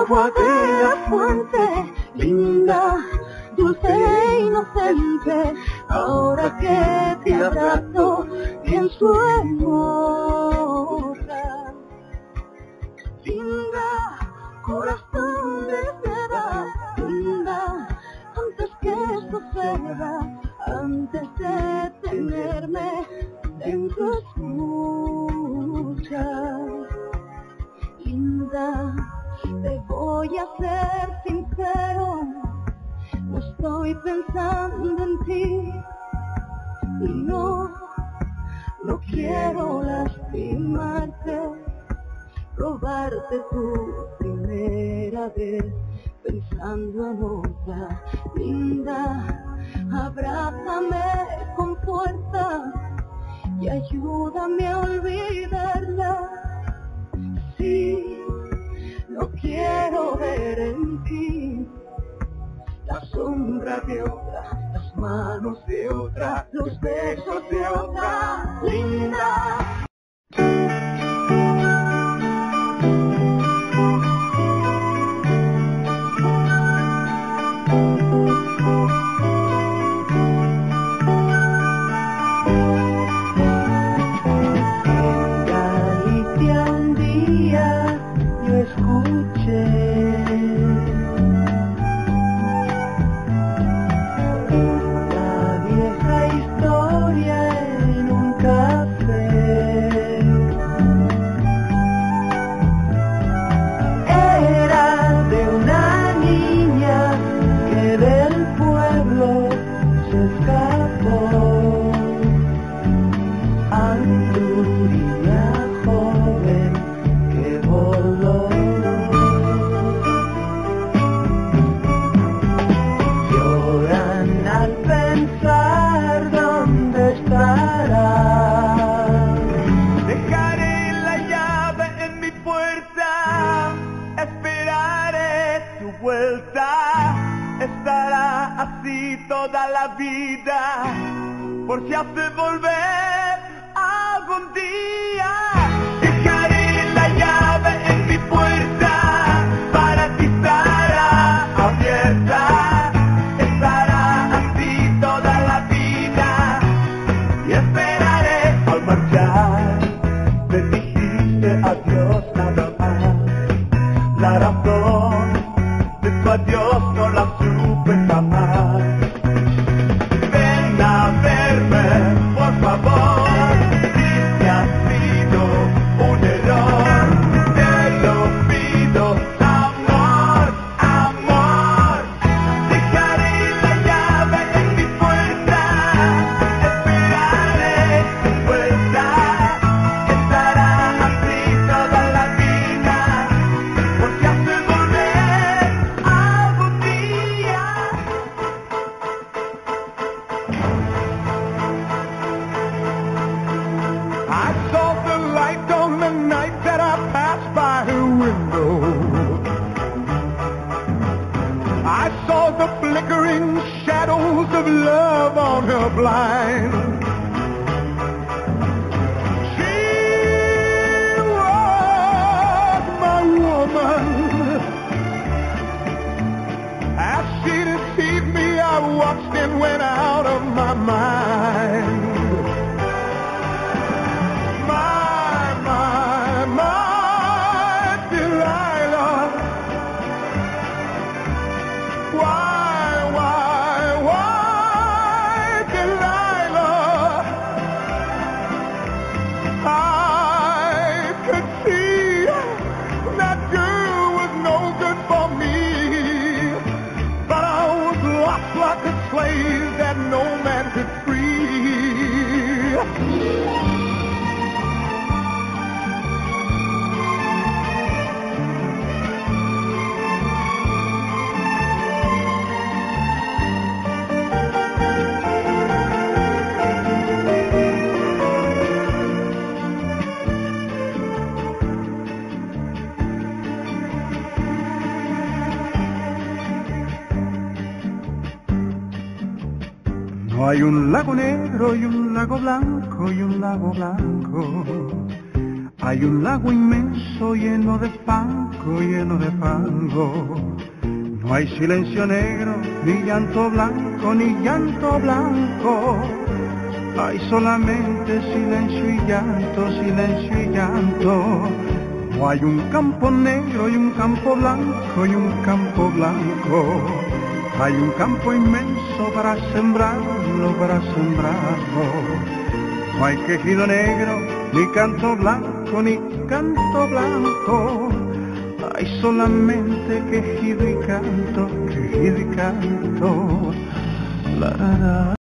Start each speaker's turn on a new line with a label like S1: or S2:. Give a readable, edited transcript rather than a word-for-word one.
S1: agua de la fuente, linda, dulce e inocente, ahora que te abrazo, pienso en otra. Linda, corazón de seda, linda, antes que suceda, antes de tenerme dentro escucha. Linda, te voy a ser sincero, no estoy pensando en ti y no quiero lastimarte, robarte tu primera vez pensando en otra. Linda, abrázame con fuerza y ayúdame a olvidarla. Sí, no quiero ver en ti la sombra de otra, las manos de otra, los besos de otra. Linda.
S2: Toda la vida, por si hace volver algún día. Dejaré la llave en mi puerta, para ti estará abierta. Estará así toda la vida, y esperaré. Al marchar, me dijiste adiós nada más. La razón de tu adiós no la supe jamás. Por favor, si te ha sido un error, te lo pido, amor, amor. Dejaré la llave en mi puerta, esperaré tu vuelta. Estará así toda la vida, por si hace volver algún día. I saw the light on the night that I passed by her window. I saw the flickering shadows of love on her blind. She was my woman. As she deceived me, I watched and went out of my mind. No hay un lago negro y un lago blanco y un lago blanco. Hay un lago inmenso lleno de fango, No hay silencio negro, ni llanto blanco, Hay solamente silencio y llanto. No hay un campo negro y un campo blanco, Hay un campo inmenso para sembrarlo, No hay quejido negro, ni canto blanco, Hay solamente quejido y canto, La, la, la.